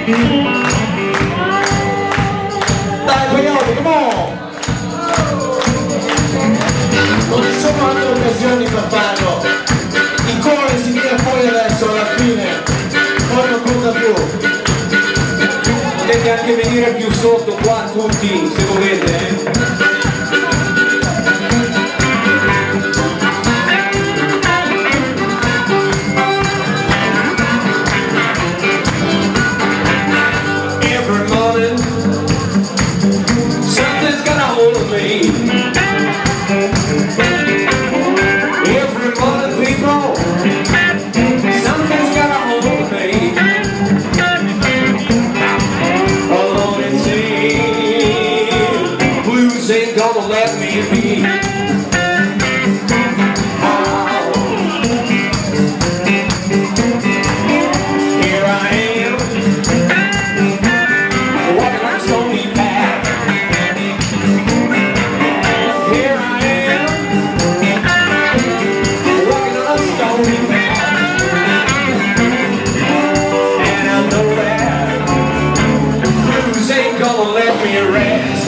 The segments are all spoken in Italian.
Dai coglioni, come on! Non ci sono altre occasioni per farlo. Il cuore si tira fuori adesso, alla fine. Poi non conta più. Potete anche venire più sotto qua tutti, se volete, Every morning, something's got a hold of me. Every morning, people, something's got a hold of me. Alone and sane, blues ain't gonna let me be. Here I am, walking on a stony path. Here I am, walking on a stony path. And I know that blues ain't gonna let me rest.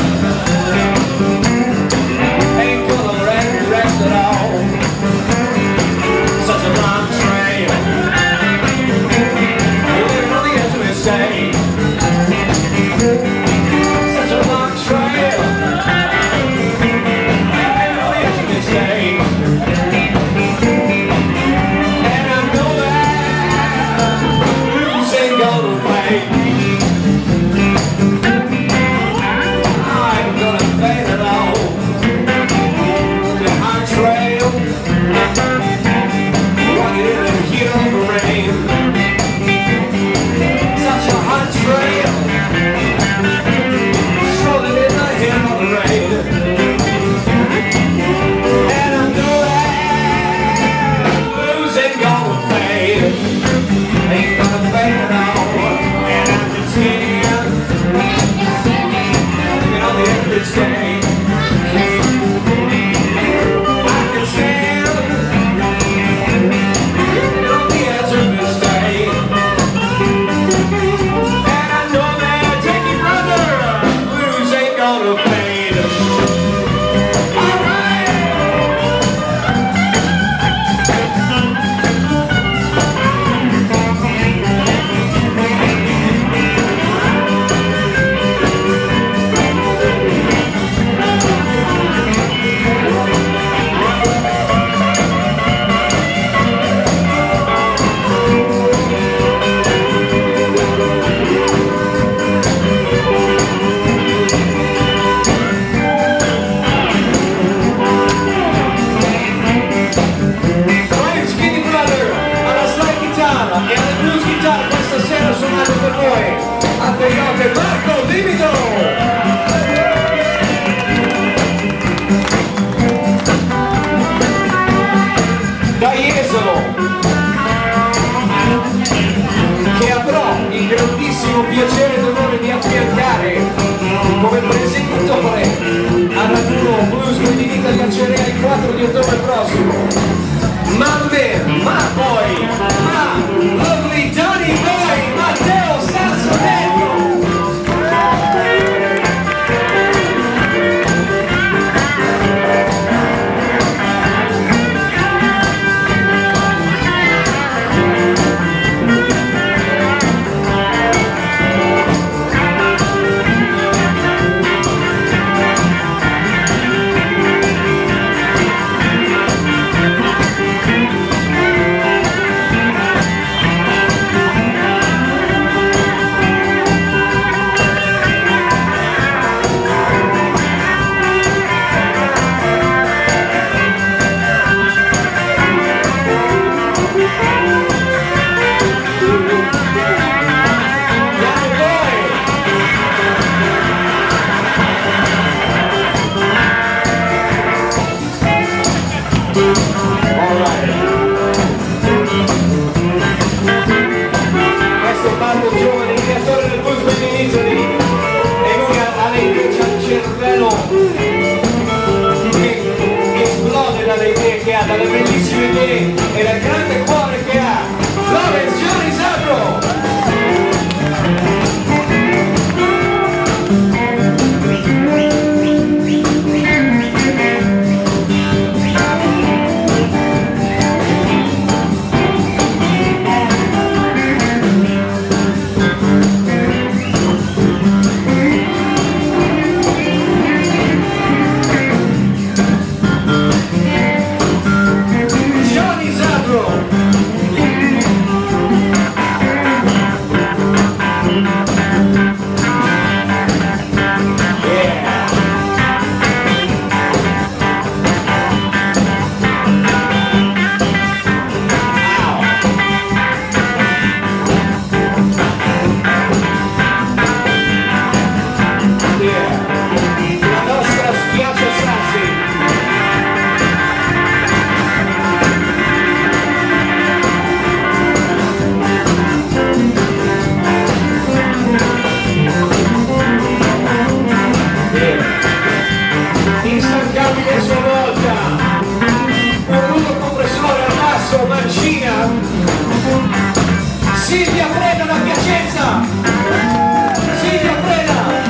Ain't gonna let me rest at all. Such a long trail, living on the edge of this day. Such a long trail, living on the edge of this day. And I know that blues ain't gonna fade. I ain't gonna fade at all. The hot trail, walking in the heat of the rain. Such a hot trail, strolling in the heat of the rain. And I know that blues ain't gonna fade. Ain't gonna fade at all. And I can stand, living on the edge of this day. I can stand, living on the edge of this day. And I know that, take it brother, blues ain't gonna fade. Alright! Poi Skinny Brother alla slide chitarra e alle blues chitarra questa sera suonando per voi a Coyote Marco Livido. Da Jesolo, che avrò il grandissimo piacere ed onore di affiancare come presentatore al raduno Blues Quindi Vita di Acerea il 4 di ottobre prossimo. Ma poi, Lovely Donny Boy, Matteo Sassonello. Macedonia, Silvia Preda da Piacenza, Silvia Preda.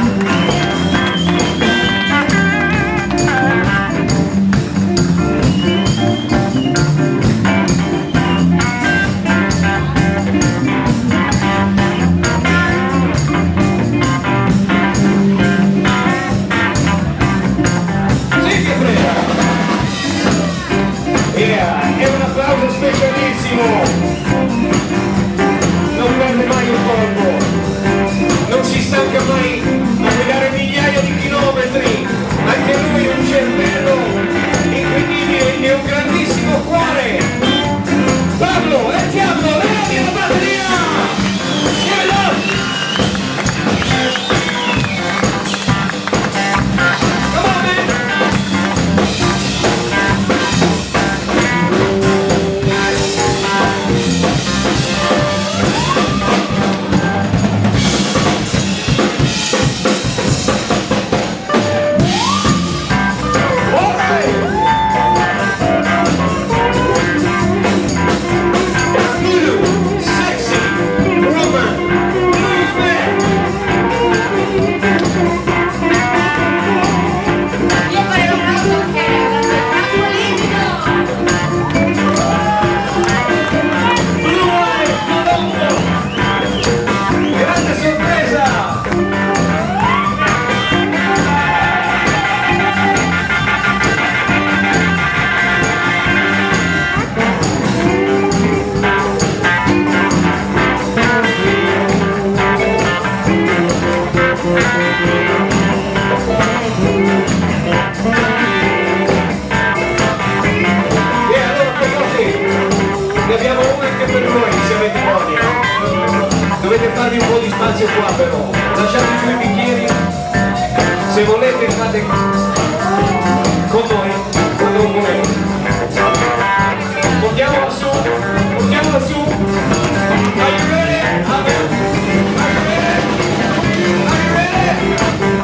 E un applauso specialissimo, non perde mai il colpo, non si stanca mai a guidare migliaia di chilometri, anche lui ha un cervello incredibile e un grandissimo cuore. Pablo, e Tiago, levami la batteria! Give it up! Come on, man! Dovete farvi un po' di spazio qua però, lasciate giù i bicchieri, se volete fate con noi, o non volete. Portiamola su, portiamola su. Are you ready? Amen. Are you ready? Are you ready?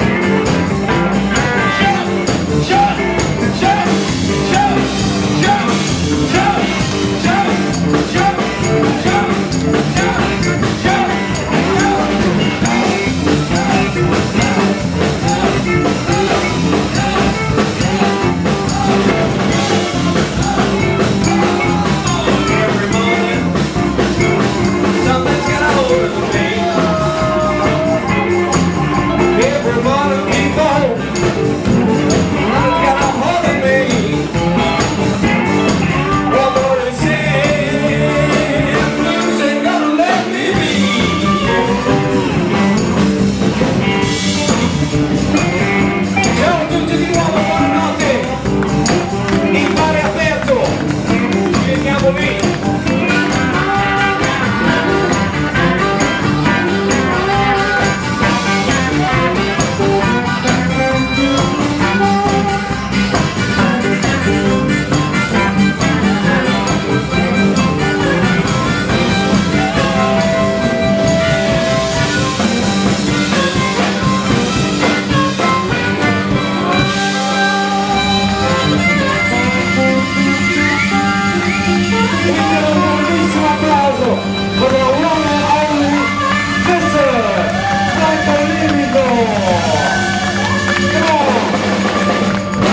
Jump, jump, jump, jump, jump, jump, jump, jump, jump, jump, jump.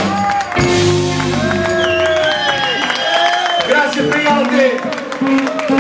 Grazie Priante!